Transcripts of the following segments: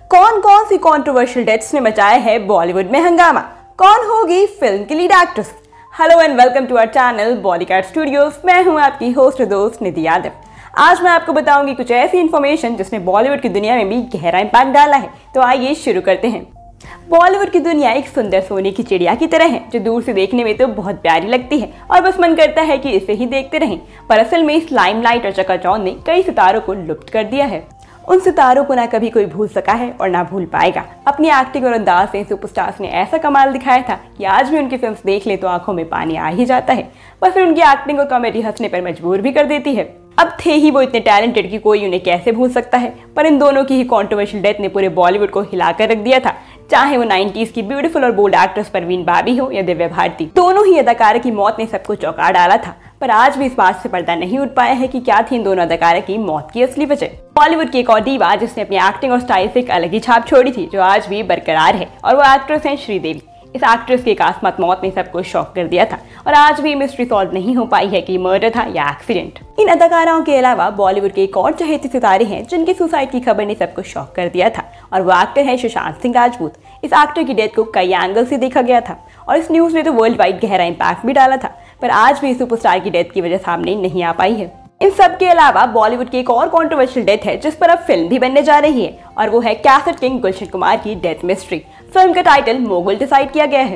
कौन कौन सी controversial deaths ने मचाया है बॉलीवुड में हंगामा, कौन होगी फिल्म की lead actress. Hello and welcome to our channel Bollycard studios. मैं हूं आपकी होस्ट दोस्त निधि यादव। आज मैं आपको बताऊंगी कुछ ऐसी इन्फॉर्मेशन जिसने बॉलीवुड की दुनिया में भी गहरा इम्पैक्ट डाला है। तो आइए शुरू करते हैं। बॉलीवुड की दुनिया एक सुंदर सोने की चिड़िया की तरह है जो दूर से देखने में तो बहुत प्यारी लगती है और बस मन करता है कि इसे ही देखते रहें। पर असल में इस लाइमलाइट और चकाचौंध ने कई सितारों को लुप्त कर दिया है। उन सितारों को ना कभी कोई भूल सका है और ना भूल पाएगा। अपनी एक्टिंग और अंदाज से सुपरस्टार्स ने ऐसा कमाल दिखाया था कि आज भी उनकी फिल्म्स देख ले तो आंखों में पानी आ ही जाता है। पर फिर उनकी एक्टिंग और कॉमेडी हंसने पर मजबूर भी कर देती है। अब थे ही वो इतने टैलेंटेड कि कोई उन्हें कैसे भूल सकता है। पर इन दोनों की ही कंट्रोवर्शियल डेथ ने पूरे बॉलीवुड को हिलाकर रख दिया था। चाहे वो 90s की ब्यूटीफुल और बोल्ड एक्ट्रेस परवीन बाबी हो या दिव्या भारती, दोनों ही अदाकारा की मौत ने सबको चौंका डाला था। पर आज भी इस बात से पर्दा नहीं उठ पाया है कि क्या थी इन दोनों अदाकारा की मौत की असली वजह। बॉलीवुड की एक और दीवा जिसने अपनी एक्टिंग और स्टाइल से एक अलग ही छाप छोड़ी थी, जो आज भी बरकरार है, और वो एक्ट्रेस हैं श्रीदेवी। इस एक्ट्रेस की अकस्मात मौत ने सबको शॉक कर दिया था और आज भी मिस्ट्री सॉल्व नहीं हो पाई है कि मर्डर था या एक्सीडेंट। इन अदाकाराओं के अलावा बॉलीवुड के एक और चहेते सितारे हैं जिनकी सुसाइड की खबर ने सबको शॉक कर दिया था, और वो एक्टर है सुशांत सिंह राजपूत। इस एक्टर की डेथ को कई एंगल से देखा गया था और इस न्यूज ने तो वर्ल्ड वाइड गहरा इम्पैक्ट भी डाला था। पर आज भी सुपरस्टार की डेथ की वजह सामने नहीं आ पाई है। इन सब के अलावा बॉलीवुड की एक और कंट्रोवर्शियल डेथ है जिस पर अब फिल्म भी बनने जा रही है, और वो है कैसेट किंग गुलशन कुमार की डेथ मिस्ट्री। फिल्म का टाइटल मोगल डिसाइड किया गया है।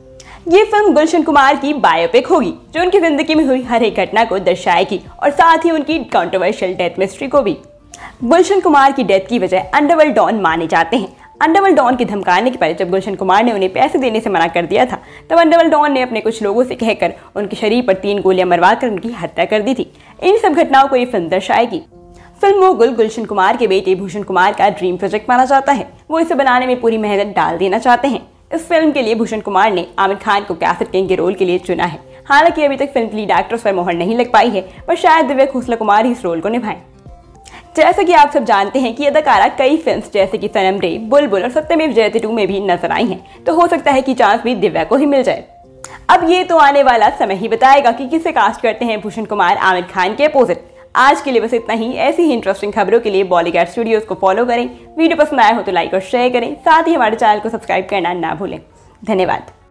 ये फिल्म गुलशन कुमार की बायोपिक होगी जो उनकी जिंदगी में हुई हर एक घटना को दर्शाएगी और साथ ही उनकी कंट्रोवर्शियल डेथ मिस्ट्री को भी। गुलशन कुमार की डेथ की वजह अंडरवर्ल्ड डॉन माने जाते हैं। अंडरवर्ल्ड डॉन के धमकाने के पर जब गुलशन कुमार ने उन्हें पैसे देने से मना कर दिया था, तब अंडरवर्ल्ड डॉन ने अपने कुछ लोगों से कहकर उनके शरीर पर 3 गोलियां मरवाकर उनकी हत्या कर दी थी। इन सब घटनाओं को ये फिल्म दर्शाएगी। फिल्म मोगल गुलशन कुमार के बेटे भूषण कुमार का ड्रीम प्रोजेक्ट माना जाता है। वो इसे बनाने में पूरी मेहनत डाल देना चाहते हैं। इस फिल्म के लिए भूषण कुमार ने आमिर खान को कैसेट किंग के रोल के लिए चुना है। हालांकि अभी तक फिल्म की लीड एक्ट्रेस पर मोहर नहीं लग पाई है, पर शायद दिव्या खोसला कुमार ही इस रोल को निभाएं। जैसा कि आप सब जानते हैं कि अदाकारा कई फिल्म्स जैसे कि सनम रे, बुलबुल और सत्यमेव जयते 2 में भी नजर आई हैं, तो हो सकता है कि चांस भी दिव्या को ही मिल जाए। अब ये तो आने वाला समय ही बताएगा कि किसे कास्ट करते हैं भूषण कुमार आमिर खान के अपोजिट। आज के लिए बस इतना ही। ऐसी ही इंटरेस्टिंग खबरों के लिए बॉलीकार्ड स्टूडियोज को फॉलो करें। वीडियो पसंद आया हो तो लाइक और शेयर करें। साथ ही हमारे चैनल को सब्सक्राइब करना ना भूलें। धन्यवाद।